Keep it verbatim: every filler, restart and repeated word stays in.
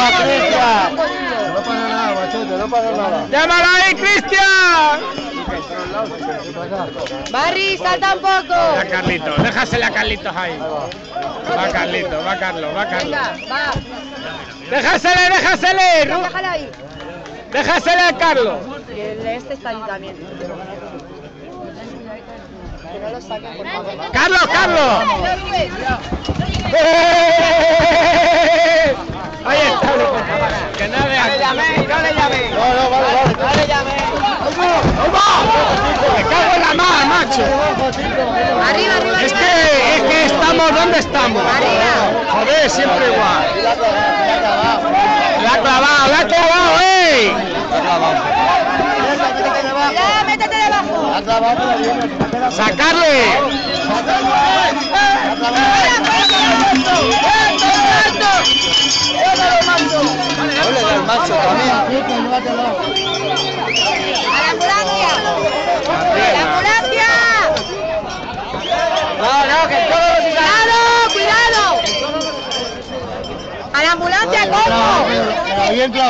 Cristian! No pasa nada, machete, no pasa nada. ¡Llámalo ahí, Cristian! Barry, salta un poco. Va Carlitos, déjasele a Carlitos ahí. Va Carlitos, va Carlos, va Carlos. Venga, va. ¡Déjasele, déjasele! Ru- Déjala ahí. ¡Déjasele a Carlos! Y el este está ahí también. Que no lo saquen, por favor. ¡Carlos, Carlos! Ahí está, que no le llamé, no le llamé. No, no, vale, vale. No le llamé. ¡Me cago en la mar, macho! Arriba, arriba, Es arriba. que, es que estamos, ¿dónde estamos? Arriba. Joder, siempre igual. La ha clavado, la ha clavado, ¡eh! Ya, métete debajo. ¡Sacarle! Ole, del macho también. ¡A la ambulancia! ¡A la ambulancia! No, no, que todos los ¡Cuidado, cuidado! ¡A la ambulancia, coño! Bien,